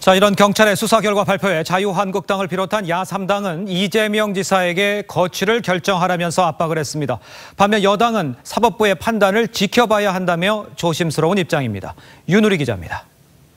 자, 이런 경찰의 수사 결과 발표에 자유한국당을 비롯한 야3당은 이재명 지사에게 거취를 결정하라면서 압박을 했습니다. 반면 여당은 사법부의 판단을 지켜봐야 한다며 조심스러운 입장입니다. 윤우리 기자입니다.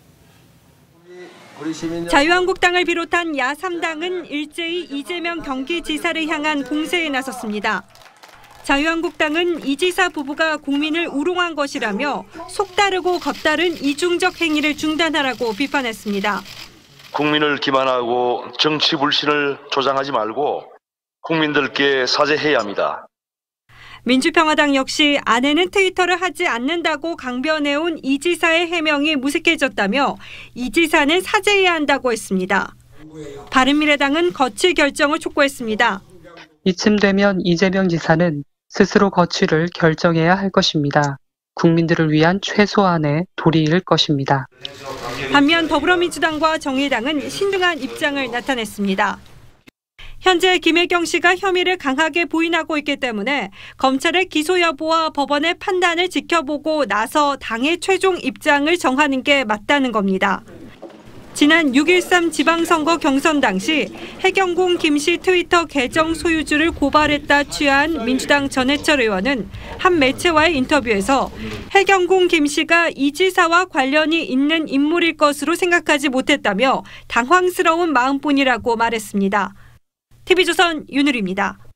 자유한국당을 비롯한 야3당은 일제히 이재명 경기지사를 향한 공세에 나섰습니다. 자유한국당은 이 지사 부부가 국민을 우롱한 것이라며 속다르고 겉다른 이중적 행위를 중단하라고 비판했습니다. 국민을 기만하고 정치 불신을 조장하지 말고 국민들께 사죄해야 합니다. 민주평화당 역시 아내는 트위터를 하지 않는다고 강변해온 이 지사의 해명이 무색해졌다며 이 지사는 사죄해야 한다고 했습니다. 바른미래당은 거취 결정을 촉구했습니다. 이쯤 되면 이재명 지사는 스스로 거취를 결정해야 할 것입니다. 국민들을 위한 최소한의 도리일 것입니다. 반면 더불어민주당과 정의당은 신중한 입장을 나타냈습니다. 현재 김혜경 씨가 혐의를 강하게 부인하고 있기 때문에 검찰의 기소 여부와 법원의 판단을 지켜보고 나서 당의 최종 입장을 정하는 게 맞다는 겁니다. 지난 6.13 지방선거 경선 당시 해경궁 김 씨 트위터 계정 소유주를 고발했다 취한 민주당 전해철 의원은 한 매체와의 인터뷰에서 해경궁 김 씨가 이 지사와 관련이 있는 인물일 것으로 생각하지 못했다며 당황스러운 마음뿐이라고 말했습니다. TV조선 윤우리입니다.